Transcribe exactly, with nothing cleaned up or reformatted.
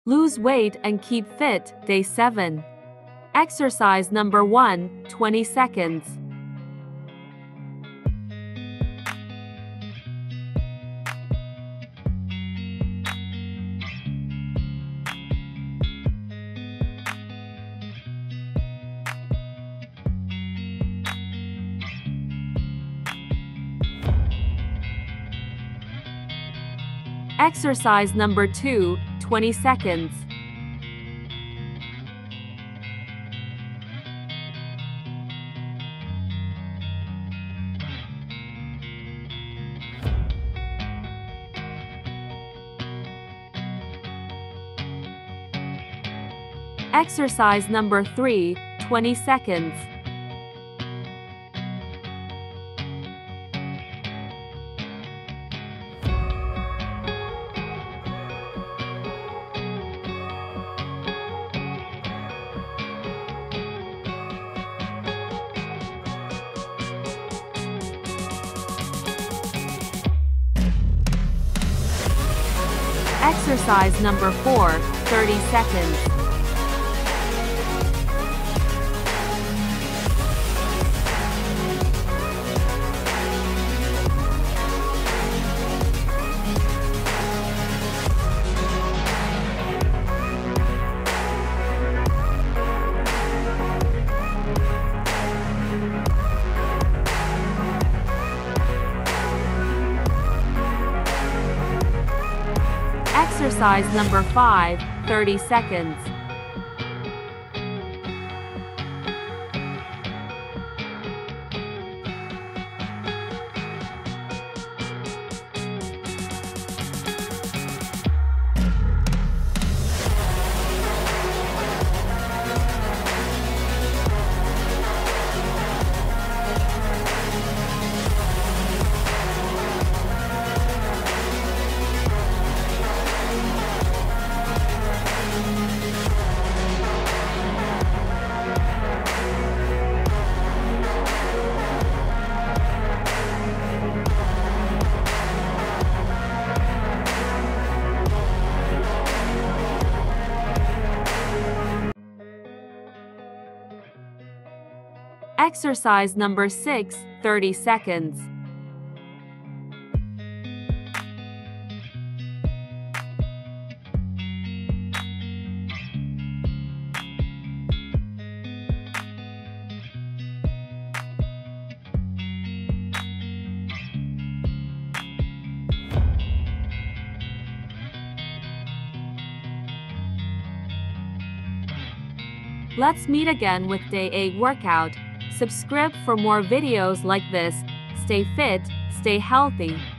Lose weight and keep fit, day seven. Exercise number one, twenty seconds. Exercise number two, twenty seconds. Exercise number three, twenty seconds. Exercise number four, thirty seconds. Exercise number five, thirty seconds. Exercise number six, thirty seconds. Let's meet again with day eight workout. Subscribe for more videos like this. Stay fit, stay healthy.